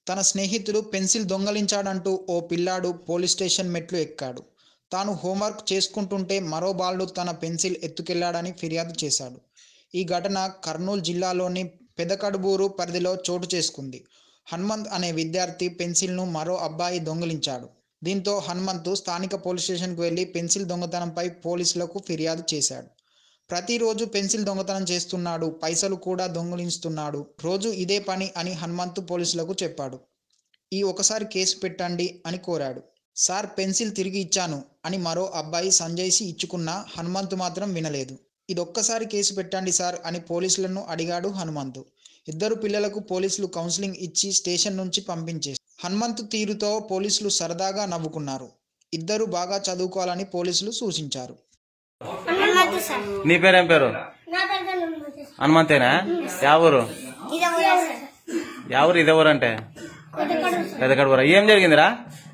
తన స్నేహితుడు పెన్సిల్ దొంగలించాడంటూ ఓ పిల్లాడు పోలీస్ స్టేషన్ మెట్లు ఎక్కాడు. తాను హోంవర్క్ చేసుకుంటుంటే మరో బాలుడు తన పెన్సిల్ ఎత్తుకెళ్లాడని ఫిర్యాదు చేశాడు. ఈ ఘటన కర్నూలు జిల్లాలోని పెదకడుబూరు పరిధిలో చోటు చేసుకుంది. హనుమంత్ అనే విద్యార్థి పెన్సిల్ను మరో అబ్బాయి దొంగిలించాడు. దీంతో హనుమంతు స్థానిక పోలీస్ స్టేషన్కు వెళ్లి పెన్సిల్ దొంగతనంపై పోలీసులకు ఫిర్యాదు చేశాడు. ప్రతిరోజు పెన్సిల్ దొంగతనం చేస్తున్నాడు, పైసలు కూడా దొంగిలిస్తున్నాడు, రోజు ఇదే పని అని హనుమంతు పోలీసులకు చెప్పాడు. ఈ ఒకసారి కేసు పెట్టండి అని కోరాడు. సార్ పెన్సిల్ తిరిగి ఇచ్చాను అని మరో అబ్బాయి సంజయ్సి ఇచ్చుకున్నా హనుమంతు మాత్రం వినలేదు. ఇదొక్కసారి కేసు పెట్టండి సార్ అని పోలీసులను అడిగాడు హనుమంతు. ఇద్దరు పిల్లలకు పోలీసులు కౌన్సిలింగ్ ఇచ్చి స్టేషన్ నుంచి పంపించేశారు. హనుమంతు తీరుతో పోలీసులు సరదాగా నవ్వుకున్నారు. ఇద్దరు బాగా చదువుకోవాలని పోలీసులు సూచించారు. నీ పేరేం పేరు? హనుమంతేనా? యావూరు? యావూరు ఇదేవరు అంటే పెదకడుబూరా. ఏం జరిగిందిరా?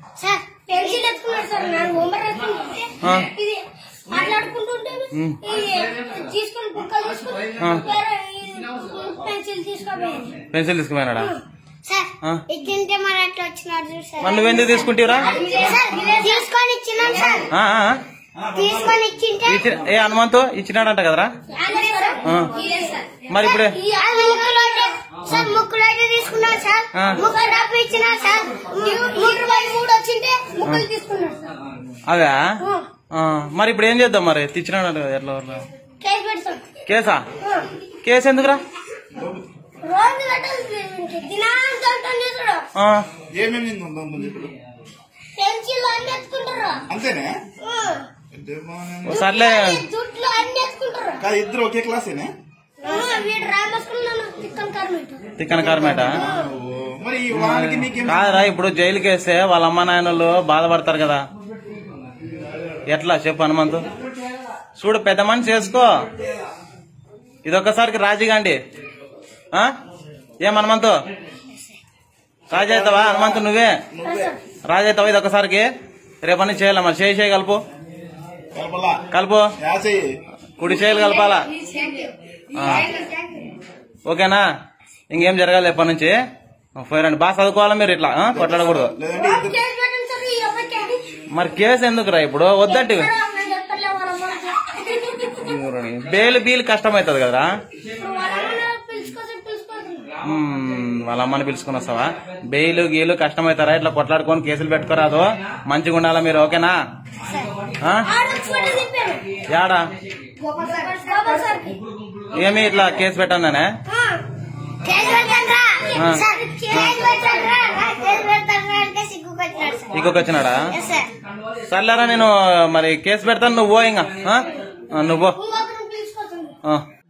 పెన్సిల్ తీసుకుపోయినాడా? మరి నువ్వెందుకు తీసుకుంటావురా? ఏ హనుమంతు ఇచ్చినాడంట కదరా? మరి ఇప్పుడే అదే మరి ఇప్పుడు ఏం చేద్దాం? మరి తెచ్చినాడంట కదా, ఎట్లా? కేసా? కేసు ఎందుకురా? సర్లే ఇద్దరు ఒకే క్లాసేనా? తిక్కన కార్మేట కాదురా. ఇప్పుడు జైలుకి వేస్తే వాళ్ళ అమ్మ నాయనలు బాధపడతారు కదా, ఎట్లా చెప్పు హనుమంతు? చూడు పెద్ద మనిషి చేసుకో, ఇదొక్కసారికి రాజీగాండి. ఏం హనుమంతు రాజీ అవుతావా? హనుమంతు నువ్వే రాజీ అవుతావా ఇదొక్కసారికి? రేపటి నుంచి చేయాల. మరి చేయి కలుపు కలుపు, కుడి చేయాలి కలపాలా? ఓకేనా? ఇంకేం జరగాలి రేపటి నుంచి? పోయిరండి, బాగా చదువుకోవాలా మీరు, ఇట్లా కొట్లాడకూడదు. మరి కేసు ఎందుకురా ఇప్పుడు? వద్దంటే బెయిల్ బీల్ కష్టమవుతుంది కదరా. వాళ్ళ అమ్మని పిలుచుకుని వస్తావా? బెయిలు గీలు కష్టమవుతారా? ఇట్లా కొట్లాడుకొని కేసులు పెట్టుకోరాదు. మంచిగా ఉండాలా మీరు, ఓకేనా? యాడా ఏమి ఇట్లా కేసు పెట్టానే? ఇంకొకొచ్చినాడా? సర్లేరా, నేను మరి కేసు పెడతాను, నువ్వు ఇంకా నువ్వు